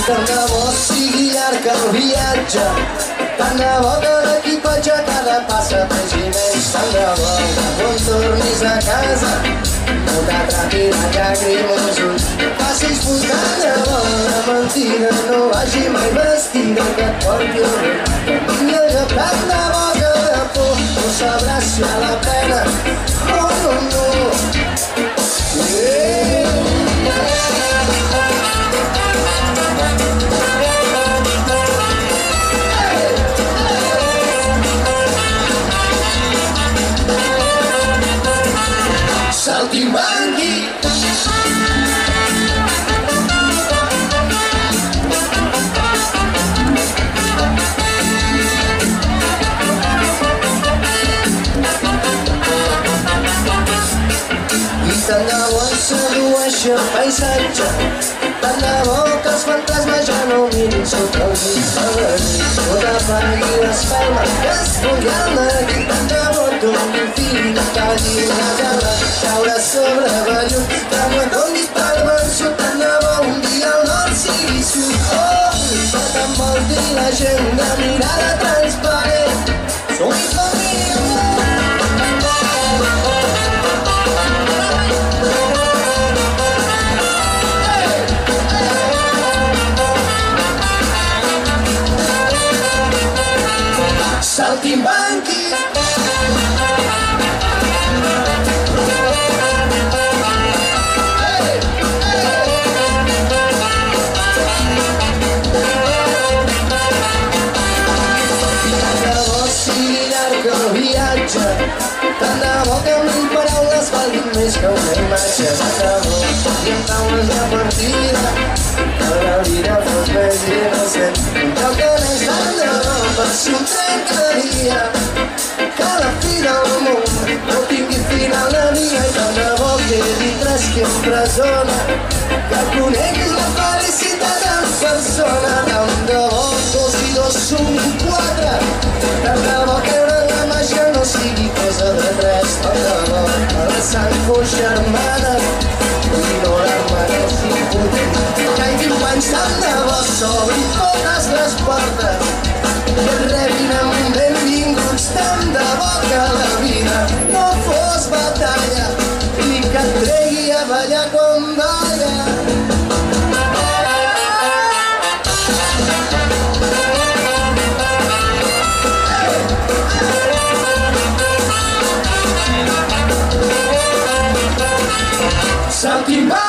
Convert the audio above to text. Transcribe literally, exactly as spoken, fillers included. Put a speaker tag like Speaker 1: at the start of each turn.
Speaker 1: Tant de bo sigui llarg el viatge, tant de bo que l'equipatge cada passa pesi menys, tant de bo que quan tornis a casa no t'atrapi la llàgrima als ulls. Facis punt, tant de bo la mentida no vagi mai vestida que et porti el vent. Que tingui el lloc, tant de bo que de por no sabràs si val la pena o no, no. Saltimbanqui. I tant de bo ens sedueixi el paisatge, tant de bo que els fantasmes ja no mirin sota els ulls de la nit, no t'apagui l'espelma que es pugui al neguit, tant de bo torni el fill que hagi una gala caure sobre vellut, que m'adoni pel vençut, tant de bo un dia el nord sigui sud. Oh, que t'envolti la gent de mirada transparent, som família. Saltimbanqui. Tant de bo que mil paraules valguin més que una imatge, tant de bo i amb taules de partida que la vida fos més innocent. Un joc que neix tant de bo per si un trencaria, que la fi del món no tingui final de dia, i tant de bo quedi tres qui empresona, que coneguis la felicitat en persona. Tant de bo dos i dos són quatre, tant de bo que la màgia no sigui cosa de tres, tant de bo que la sang fos germana i no l'hermana s'imputent. Que hi viu anys, tant de bo s'obrin totes les portes i et rebin amb benvinguts, tant de bo que la vida no fos batalla i que et tregui a ballar quan balla. Saltimbanqui.